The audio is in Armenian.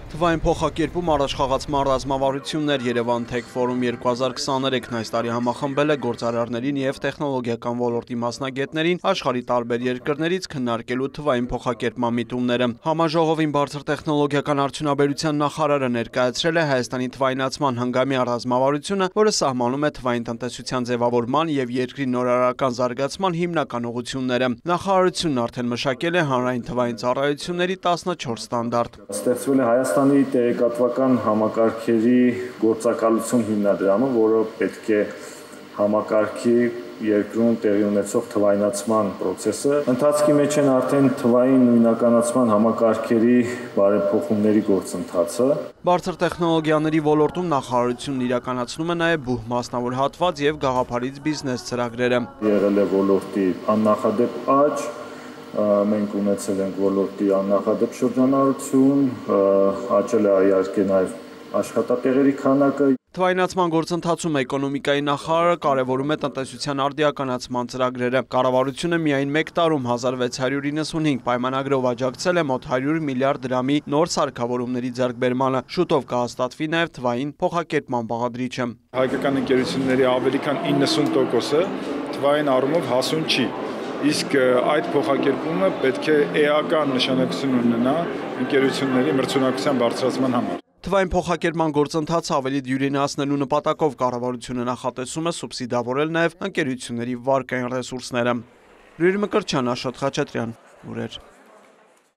Թվային փոխակերպում առաջխաղացման ռազմավարություններ Երևան Tech Forum 2023-ն այս տարի համախմբել է գործարարներին և տեխնոլոգիական ոլորտի մասնագետներին աշխարհի տարբեր երկրներից քննարկելու թվային փոխակերպման միտումները։ Համաժողովին բարձր տեխնոլոգիական արդյունաբերության նախարարը ներկայացրել է Հայաստանի թվայնացման հնգամյա ռազմավարությունը, որը սահմանում է թվային տնտեսության ձևավորման և երկրի նորարարական զարգացման հիմնական ուղղությունները։ Նախարարությունն արդեն մշակել է հանրային թվային ծառայությունների 14 ստանդարտ։ Ստեղծվել է Հայաստանի տեղեկատվական համակարգերի գործակալություն հիմնադրամը, որը պետք է համակարգի երկրում տեղի ունեցող թվայնացման process-ը։ Ընթացքի մեջ են արդեն թվային նույնականացման համակարգերի բարեփոխումների գործընթացը։ Բարձր տեխնոլոգիաների ոլորտում նախարարությունն իրականացնում է նաև բուհ մասնավոր հատված և գաղափարից բիզնես ծրագրերը։ Եղել է ոլորտի աննախադեպ աճ, մենք ունեցել ենք ոլորտի աննախադեպ շրջանառություն, աճել է իհարկե նաև աշխատատեղերի քանակը։ Թվայնացման գործընթացում էկոնոմիկայի նախարարը կարևորում է տնտեսության արդիականացման ծրագրերը։ Կառավարությունը միայն մեկ տարում 1695 պայմանագրով աջակցել է մոտ 100 միլիարդ դրամի նոր սարքավորումների ձեռքբերմանը։ Շուտով կհաստատվի նաև թվային փոխակերպման բաղադրիչը։ Հայկական ընկերությունների ավելի քան 90%-ը թվային առումով հասուն չի։ Իսկ այդ փոխակերպումը պետք է էական նշանակություն ունենա ընկերությունների մրցունակության բարձրացման համար։ Թվային փոխակերպման գործընթացը ավելի դյուրինացնելու նպատակով կառավարությունը նախատեսում է սուբսիդավորել նաև ընկերությունների վարկային ռեսուրսները։ Լուրի Մկրտչյան, Աշոտ Խաչատրյան, լուրեր։